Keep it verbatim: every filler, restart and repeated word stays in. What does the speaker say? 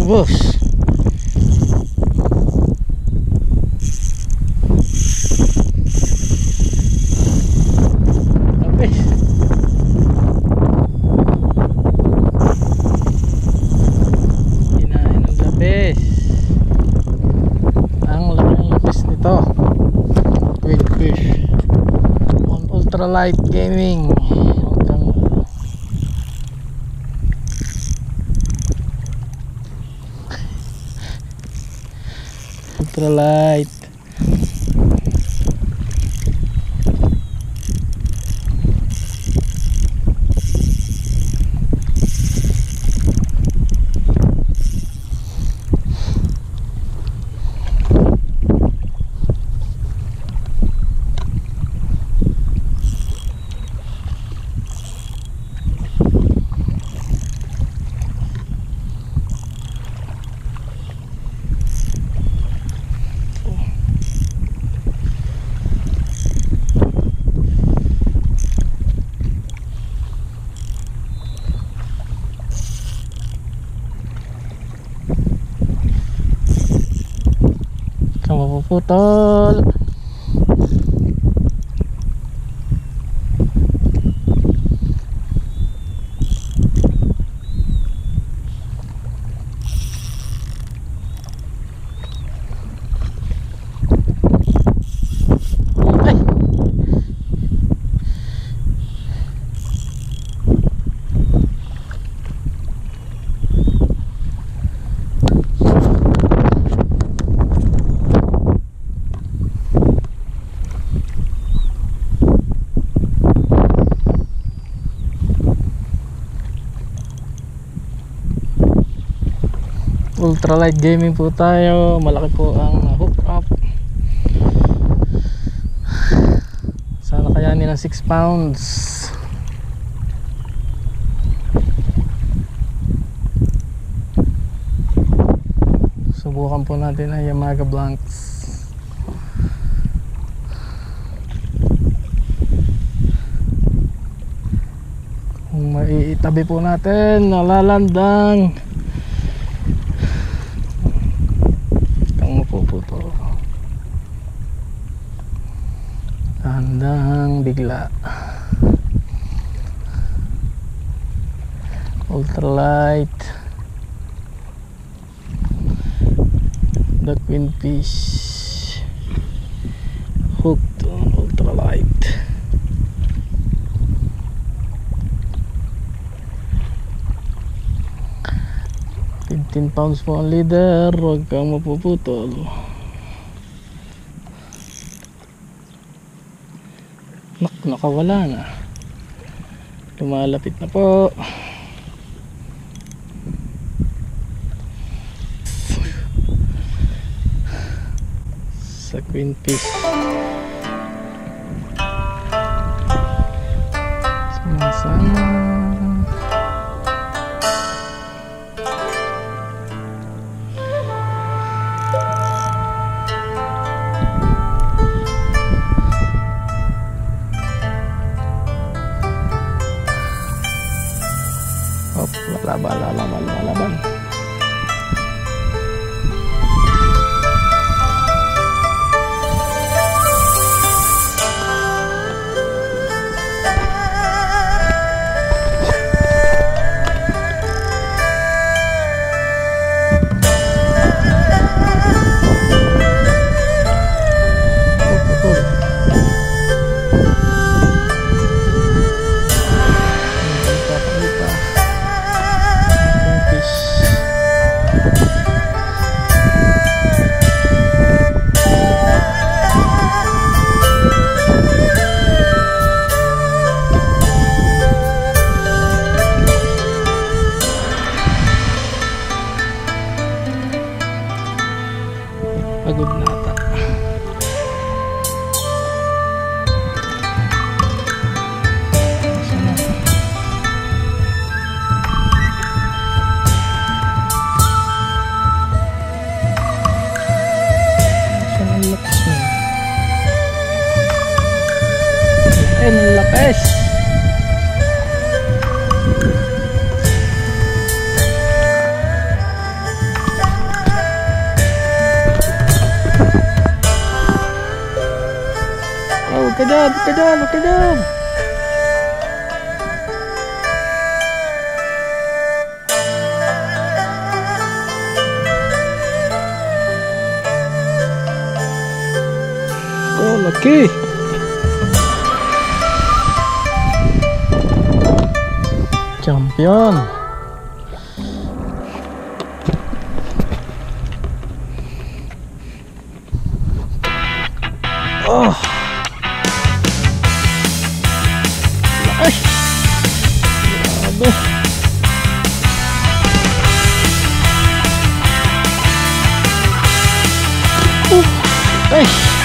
boss. Lapis. Kinain ng lapis. Ang laking lapis nito. Quillfish on Ultralight Gaming. Ultralight. Mapuputol. Ultralight Gaming po tayo. Malaki po ang hook up. Sana kayanin ng six pounds. Subukan po natin ang Yamaga Blanks. Kung maiitabi po natin, nalalandang handang bigla. Ultralight the Quillfish hooked on Ultralight. fifteen pounds po ang leader. Huwag kang mapuputol. Nak, nakawala na. Lumalapit na po. Sa Quillfish. Sama-sama. Lalaban, lalaban, lalaban. Fish. dyan, huwag ka dyan, huwag ka dyan. Oh, laki. Champion. Oh. Ay. Grabe. Uh. Ay.